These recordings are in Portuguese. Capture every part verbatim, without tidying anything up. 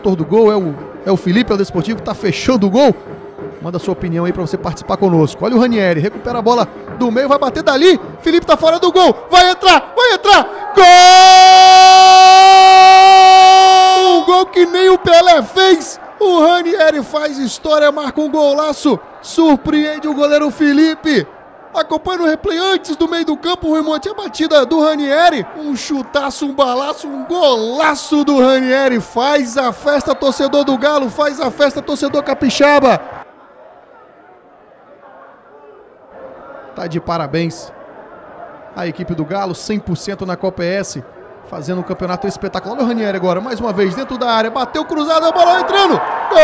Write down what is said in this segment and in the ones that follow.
autor do gol, é o, é o Felipe, é o Desportivo que tá fechando o gol. Manda sua opinião aí pra você participar conosco. Olha o Ranieri, recupera a bola do meio, vai bater dali. Felipe tá fora do gol, vai entrar, vai entrar. Gol! Um gol que nem o Pelé fez. O Ranieri faz história, marca um golaço. Surpreende o goleiro Felipe. Acompanha o replay antes do meio do campo, o remonte, a batida do Ranieri. Um chutaço, um balaço, um golaço do Ranieri. Faz a festa, torcedor do Galo, faz a festa, torcedor capixaba. Tá de parabéns a equipe do Galo, cem por cento na Copa E S, fazendo um campeonato espetacular. Olha o Ranieri agora, mais uma vez, dentro da área, bateu cruzado, a bola entrando. Gol!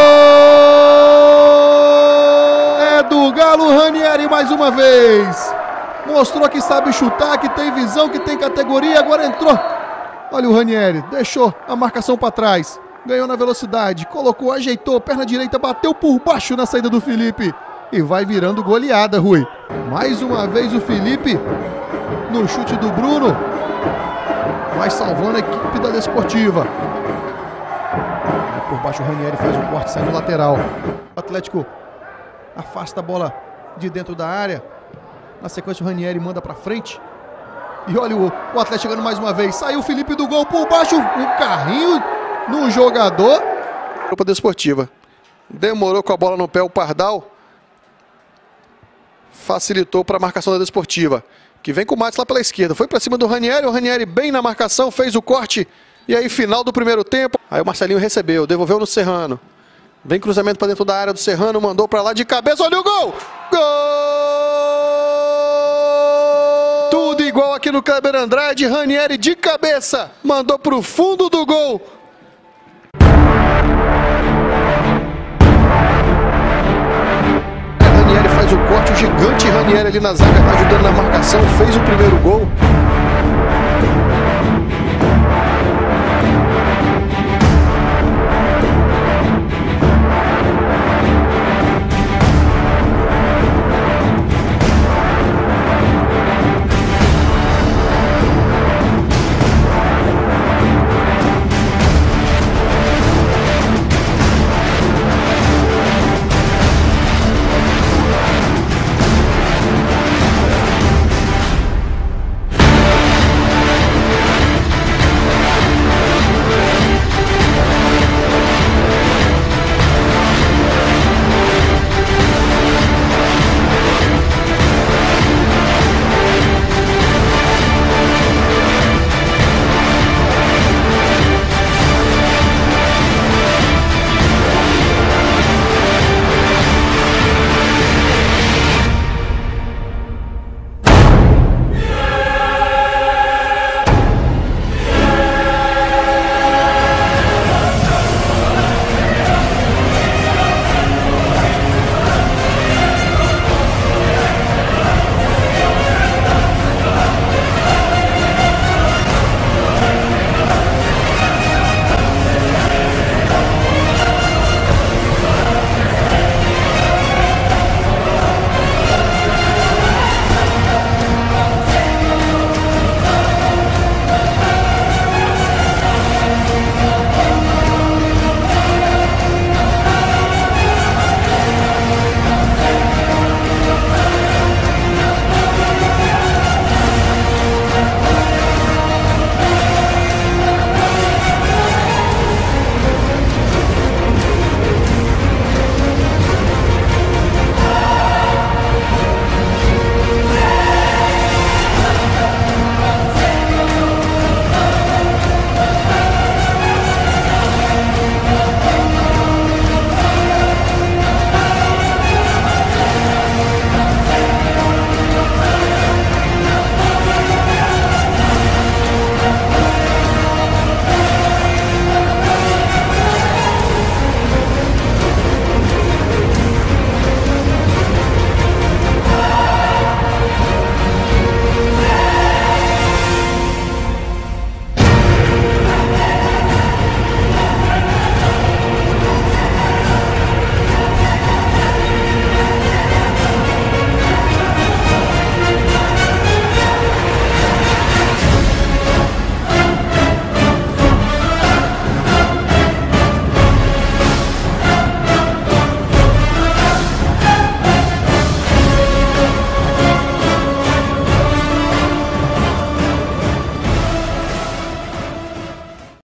É do Galo, Ranieri mais uma vez. Mostrou que sabe chutar, que tem visão, que tem categoria, agora entrou. Olha o Ranieri, deixou a marcação para trás, ganhou na velocidade, colocou, ajeitou, perna direita, bateu por baixo na saída do Felipe. E vai virando goleada, Rui. Mais uma vez o Felipe, no chute do Bruno, vai salvando a equipe da Desportiva. E por baixo o Ranieri faz um corte, sai no lateral. O Atlético afasta a bola de dentro da área. Na sequência o Ranieri manda pra frente. E olha o, o Atlético chegando mais uma vez. Saiu o Felipe do gol por baixo, um carrinho no jogador. Grupo Desportiva. Demorou com a bola no pé o Pardal. Facilitou para a marcação da Desportiva, que vem com o Matos lá pela esquerda. Foi para cima do Ranieri, o Ranieri bem na marcação, fez o corte. E aí final do primeiro tempo. Aí o Marcelinho recebeu, devolveu no Serrano. Vem cruzamento para dentro da área do Serrano, mandou para lá de cabeça, olha o gol! Gol! Tudo igual aqui no Kleber Andrade, Ranieri de cabeça, mandou para o fundo do gol. Faz o corte, o gigante Ranieri ali na zaga, ajudando na marcação, fez o primeiro gol.